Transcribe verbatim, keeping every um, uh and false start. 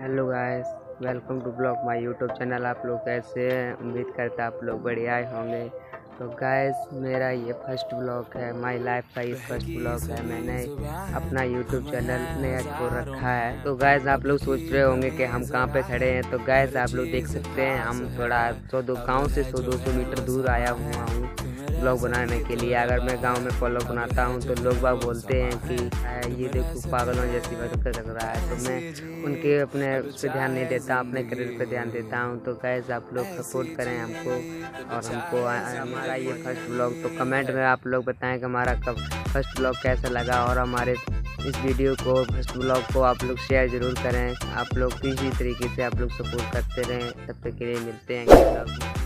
Hello guys, welcome to blog my YouTube channel. आप लोग कैसे हैं? उम्मीद करता आप लोग बढ़िया ही होंगे। तो गाइस, मेरा ये फर्स्ट ब्लॉग है, माय लाइफ का ये फर्स्ट ब्लॉग है। मैंने अपना यूट्यूब चैनल नया को रखा है। तो गाइस, आप लोग सोच रहे होंगे कि हम कहाँ पे खड़े हैं। तो गाइस, आप लोग देख सकते हैं, हम थोड़ा सौ दो गाँव से सौ दो सौ मीटर दूर आया हुआ हूँ ब्लॉग बनाने के लिए। अगर मैं गांव में ब्लॉग बनाता हूं तो लोग बाग बोलते हैं कि ये देखो पागलों जैसी हरकत लग रहा है। तो मैं उनके अपने उस पर ध्यान नहीं देता, अपने करियर पे ध्यान देता हूं। तो गाइस, आप लोग सपोर्ट करें हमको और हमको हमारा ये फर्स्ट ब्लॉग। तो कमेंट में आप लोग बताएं कि हमारा कब फर्स्ट ब्लॉग कैसा लगा, और हमारे इस वीडियो को फर्स्ट ब्लॉग को आप लोग शेयर ज़रूर करें। आप लोग इसी तरीके से आप लोग सपोर्ट करते रहें। तब तक के लिए मिलते हैं अगले ब्लॉग में।